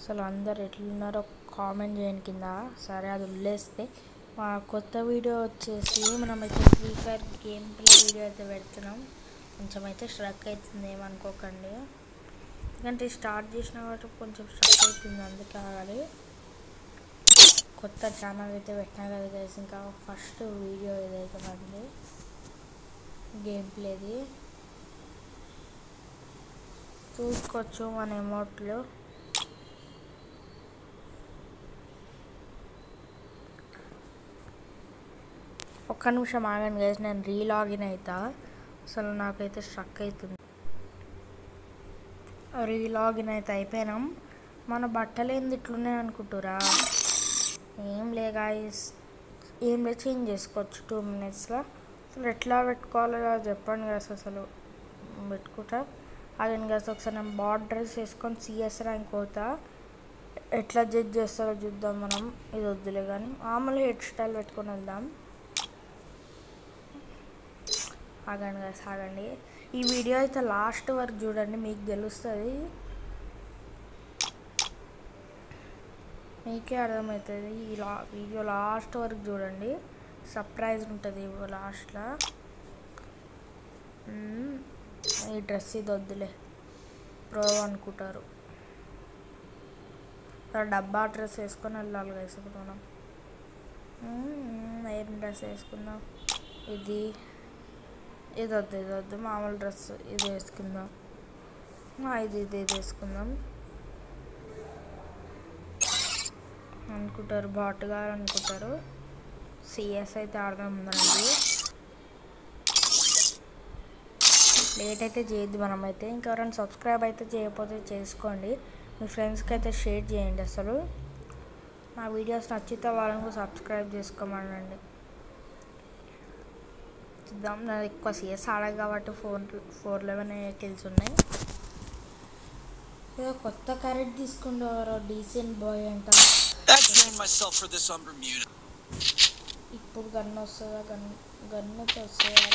అసలు అందరు ఎట్లున్నారో కామెంట్ చేయండి కింద. సరే అది వదిలేస్తే మా కొత్త వీడియో వచ్చేసి మనమైతే Free Fire game play video అయితే పెడుతున్నాం. కొంచెం అయితే స్ట్రక్ అవుతుంది, ఏమనుకోకండి. ఎందుకంటే స్టార్ట్ చేసిన కాబట్టి కొంచెం స్ట్రక్ అవుతుంది, అందుకే ఆగాలి. కొత్త ఛానల్ అయితే పెట్టినా కదా గైస్, ఇంకా ఫస్ట్ వీడియో ఏదైతే మనది గేమ్ ప్లేది చూసుకోవచ్చు మన ఎమౌంట్లు. ఒక్క నిమిషం ఆగండి గైస్, నేను రీలాగిన్ అవుతా. అసలు నాకైతే స్ట్రక్ అవుతుంది. రీలాగిన్ అయితే అయిపోయినాం. మన బట్టలు ఏంది ఇట్లున్నాయి అనుకుంటురా? ఏం లే గైస్, ఏం లే, చేంజ్ చేసుకోవచ్చు 2 minutesలో. అసలు ఎట్లా పెట్టుకోవాలో చెప్పండి గైస్. అసలు పెట్టుకుంటా అదండి గైస్. ఒకసారి నేను బాట్ డ్రెస్ వేసుకొని CS ర్యాంక్ పోతా. ఎట్లా జడ్జ్ చేస్తారో చూద్దాం మనం. ఇది వద్దులే కానీ మామూలు హెయిర్ స్టైల్ పెట్టుకొని వెళ్దాం. ఆగండి గైస్, ఆగండి. ఈ వీడియో అయితే లాస్ట్ వరకు చూడండి, మీకు తెలుస్తుంది, మీకే అర్థమవుతుంది. ఈ వీడియో లాస్ట్ వరకు చూడండి, సర్ప్రైజ్ ఉంటుంది లాస్ట్లో. ఈ డ్రెస్ ఇది వద్దులే, ప్రో అనుకుంటారు. డబ్బా డ్రెస్ వేసుకొని వెళ్ళాలి గైస్. ఇప్పుడు మనం ఏం డ్రెస్ వేసుకుందాం? ఇది వద్దు, ఇది వద్దు, మామూలు డ్రెస్ ఇది వేసుకుందాం. ఇది వేసుకుందాం అనుకుంటారు, బాట్గా అనుకుంటారు. CS అయితే ఆడదాం ఉందండి. లేట్ అయితే చేయొద్దు మనమైతే. ఇంకెవరైనా సబ్స్క్రైబ్ అయితే చేయకపోతే చేసుకోండి, మీ ఫ్రెండ్స్కి అయితే షేర్ చేయండి. అసలు నా వీడియోస్ నచ్చితే వాళ్ళని సబ్స్క్రైబ్ చేసుకోమనండి. చూద్దాం, నాకు ఎక్కువ CS ఆడదు కాబట్టి 411 కిల్స్ ఉన్నాయి. ఏదో కొత్త క్యారెట్ తీసుకుంటారు, డీసెంట్ బాయ్ అంట. ఇప్పుడు గన్ వస్తుందా? గన్ను వస్తుందా?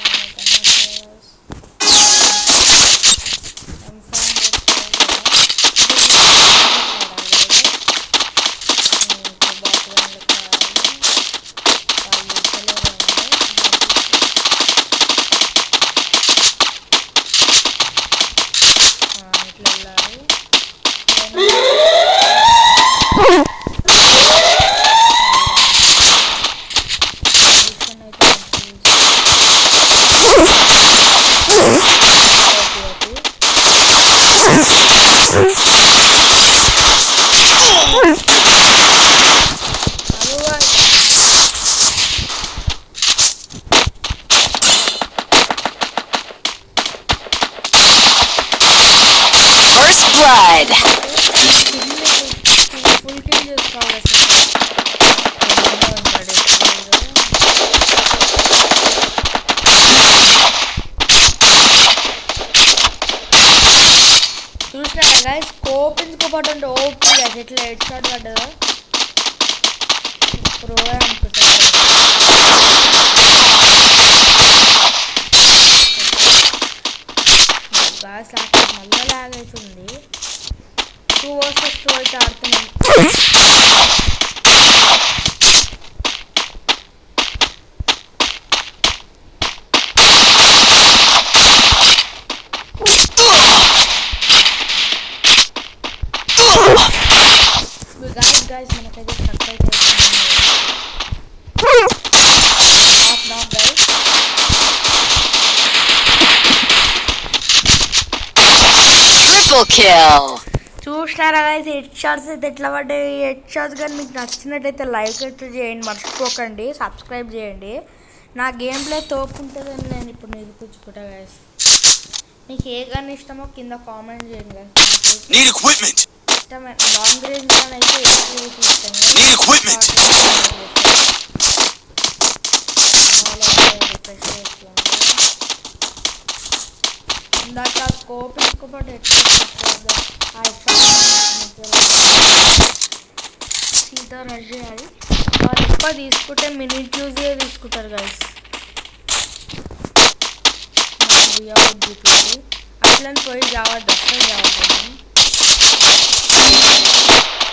First blood. ఫుల్ కిల్ చేసుకోవాలి. చూసినారా గైస్, స్కోప్ ఇంచుకోబట్టుంటే ఓపీ గైస్, ఎట్లా హెడ్ షాట్ పడ్డదో. ప్రో అనుకుంటారు గాయస్. మళ్ళీ లాగ్ అవుతుంది. 2 vs 2 అయితే ఆడుతున్నాం. guys మనకైతే స్ట్రక్ అయితే నాక్ గైస్. Triple kill. చూస్తారా గైస్, హెడ్ షాట్స్ అయితే ఎట్లా పడ్డాయి. హెడ్ షాట్స్ కానీ మీకు నచ్చినట్టయితే లైక్ అయితే చేయండి, మర్చిపోకండి. సబ్స్క్రైబ్ చేయండి. నా గేమ్ ప్లే తోపుంటుందని నేను ఇప్పుడు నిరూపించుకుంటా గైస్. మీకు ఏ గన్ ఇష్టమో కింద కామెంట్ చేయండి గైస్. ఇష్టమైన లాంగ్ రేంజ్ గన్ అయితే ఇష్టం. ఇందాక స్కోప్ తీసుకోబట్టి సీదా రష్ చేయాలి. వాళ్ళు ఎక్కువ తీసుకుంటే మినిట్ యూజే తీసుకుంటారు గైస్. అట్లని పోయి జావద్దు, అసలు జావద్దు.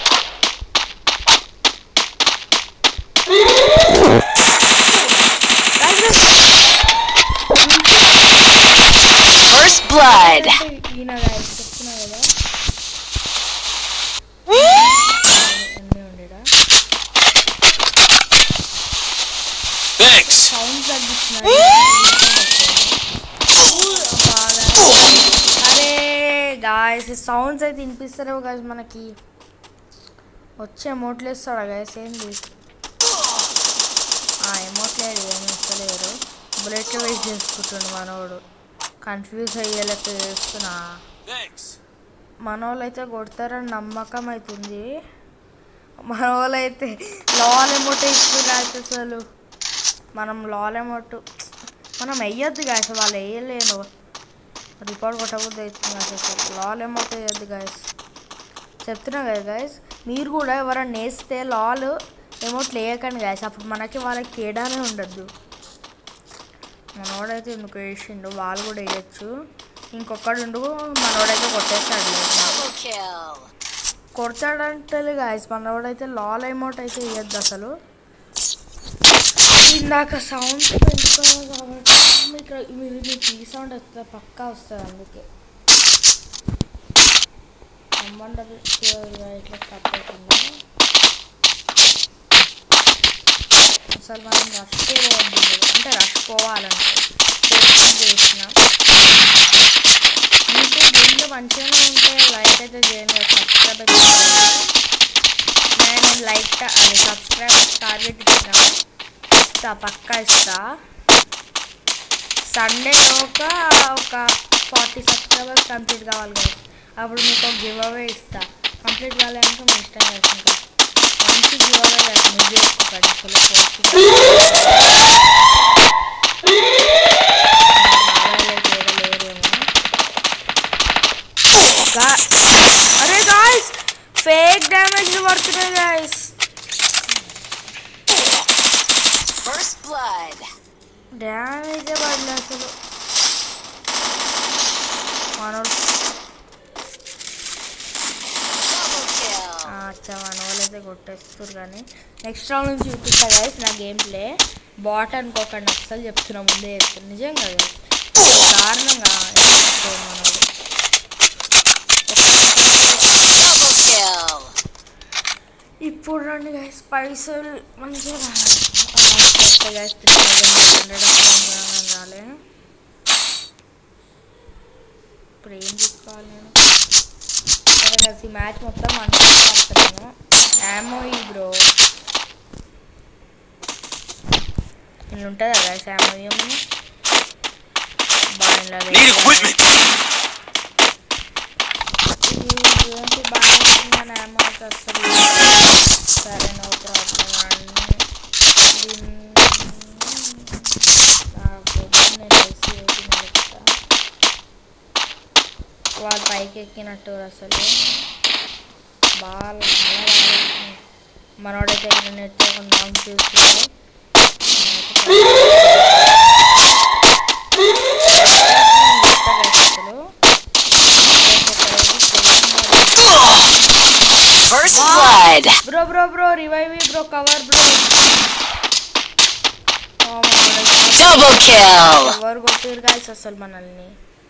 గాయస్ ఈ సౌండ్స్ అయితే వినిపిస్తారేమో గాయస్ మనకి వచ్చే ఎమోట్లు ఇస్తాడా గాయస్ ఏంది ఎమోట్లేదు ఏమి ఇస్తలేరు బుల్లెట్లు వేస్ట్ చేసుకుంటుండు మనోడు కన్ఫ్యూజ్ అయ్యేలెక్క చేస్తున్నా మనోళ్ళు అయితే కొడతారని నమ్మకం అవుతుంది మన వాళ్ళు అయితే లాల్ ఎమోట్ ఇస్తున్నారు అసలు మనం లాల్ ఎమోట్ మనం వేయొద్దు గాయస్ వాళ్ళు వేయలేను రికార్డ్ కొట్టబుద్ది అవుతుంది అసలు లాల్ ఎమోట్ వేయద్దు గాయస్ చెప్తున్నా కదా గాయస్ మీరు కూడా ఎవరైనా వేస్తే లాల్ ఎమోట్లు వేయకండి గాయస్ అప్పుడు మనకి వాళ్ళకి తేడానే ఉండద్దు మనోడైతే ఎందుకు వేసిండు వాళ్ళు కూడా వేయచ్చు ఇంకొకడు మనోడైతే కొట్టేస్తాడు కొడతాడంటే గాయస్ మనోడైతే లాల్ ఎమోట్ అయితే వేయద్దు అసలు ఇందాక సౌండ్ పెంచుకోవాలి కాబట్టి మీకు ఈ సౌండ్ వస్తుంది పక్కా వస్తుంది అందుకే ఇట్లా తప్పకుండా అసలు మనం రష్ పోవద్దు అంటే రష్ పోవాలంటే చేసిన మీకు దీంట్లో మంచిగానే ఉంటే లైక్ అయితే చేయండి సబ్స్క్రైబ్ అయితే నేను లైక్ అది సబ్స్క్రైబ్ టార్గెట్ ఇచ్చినాము ఇస్తా పక్కా ఇస్తా సండేలోక ఒక 40 సబ్స్క్రైబర్స్ కంప్లీట్ కావాలి కదా అప్పుడు మీకు ఒక గివ్ అవే ఇస్తా కంప్లీట్ కావాలంటే మీ ఇష్టం కదా ఇంకా మంచి గివ్ అవే కదా మీరు చేసుకోకండి అసలు అరే గాయ్స్ ఫేక్ డ్యామేజ్ పడుతున్నాయి గాయ్స్ డ్యామేజ్ పడలే అసలు మన వాళ్ళైతే కొట్టేస్తారు కానీ నెక్స్ట్ రౌండ్ నుంచి చూపిస్తా గైస్ నా గేమ్ ప్లే బాట్ అనుకోకండి అస్సలు చెప్తున్నా ముందే చెప్తున్నా నిజంగా దారుణంగా ఇప్పుడు రండి గైస్ పైసలు మంచిగా గైస్ రాలే ఇప్పుడు ఏం తీసుకోవాలి నేను ఈ మ్యాచ్ మొత్తం అనుకుంటున్నాను యామో ఈ బ్రో ఇల్లు ఉంటుందా గైస్ యామో ఏమని బాగా యామో అసలు సరే నో ప్రాబ్లం అండి నేను వేసి వాళ్ళు పైకి ఎక్కినట్టు అసలు బాగా మనోడైతే నెట్ నాక్ చూసి bro bro bro revive bro cover bro double kill cover కొట్టారు గాయ్స్ అసలు మనల్ని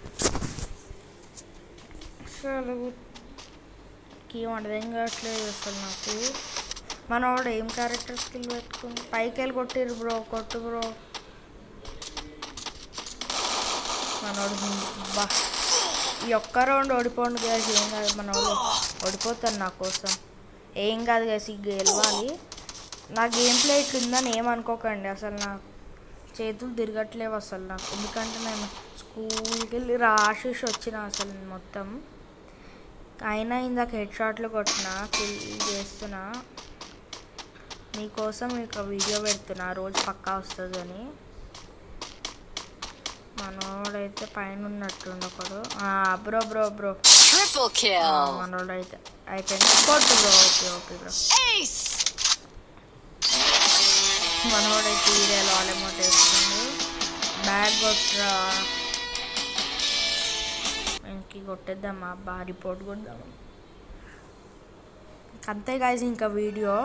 అసలు ఏం కావట్లేదు అసలు నాకు మనోడు ఏం క్యారెక్టర్ స్కిల్ పెట్టుకుని పైకి వెళ్ళి కొట్టిరు బ్రో కొట్టు బ్రో మనోడు బా ఈ ఒక్క రౌండ్ ఓడిపోండి గ్యాస్ ఏం కాదు మనోడు ఓడిపోతారు నా కోసం ఏం కాదు గ్యాస్ ఇక గెలవాలి నా గేమ్ ప్లే ఇట్లుందని ఏమనుకోకండి అసలు నాకు చేతులు తిరగట్లేవు అసలు నాకు ఎందుకంటే నేను స్కూల్కి వెళ్ళి రాసేసి వచ్చిన అసలు మొత్తం అయినా ఇందాక హెడ్ షాట్లు కొట్టిన కిల్ చేస్తున్నా మీకోసం మీకు వీడియో పెడుతున్నా రోజు పక్కా వస్తుంది అని మనోడైతే పైన ఉన్నట్టుండు ఒకడు బ్రో బ్రో బ్రో మనోడైతే అయిపోయింది కొట్టు బ్రో ఓకే ఓకే బ్రో మనోడైతే ఈరే లాలెమోట్ వేస్తుంది బ్యాగ్ కొట్టరా ఇంక కొట్టేద్దామా అబ్బా రిపోర్ట్ కొద్దాము అంతే గాయ్స్ ఇంకా వీడియో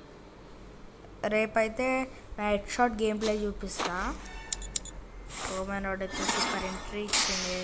రేపైతే నా హెడ్ షాట్ గేమ్ ప్లే చూపిస్తా మనోడైతే సూపర్ ఎంట్రీ ఇచ్చింది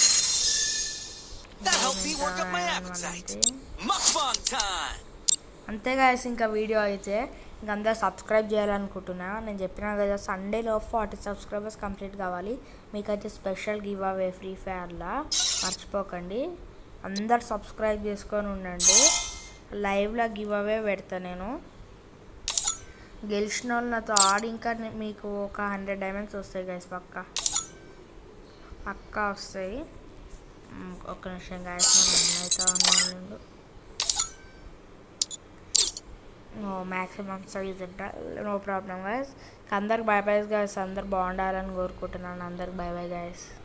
అంతే గాయ్స్ ఇంకా వీడియో అయితే ఇంక అందరూ సబ్స్క్రైబ్ చేయాలనుకుంటున్నా నేను చెప్పినా కదా సండేలో 40 సబ్స్క్రైబర్స్ కంప్లీట్ కావాలి మీకైతే స్పెషల్ గివ్ అవే ఫ్రీ ఫైర్లా మర్చిపోకండి అందరు సబ్స్క్రైబ్ చేసుకొని ఉండండి. లైవ్లో గివ్ అవే పెడతా నేను. గెలిచిన వాళ్ళు నాతో ఆడి ఇంకా మీకు ఒక 100 డైమండ్స్ వస్తాయి గైస్. పక్కా వస్తాయి. ఒక్క నిమిషం గైస్, మన అన్నయ్యతో ఉన్నాడు. Maximum size no problem guys. అందరికి బై బై గైస్. అందరు బాగుండాలని కోరుకుంటున్నాను. అందరికి బై బై గైస్.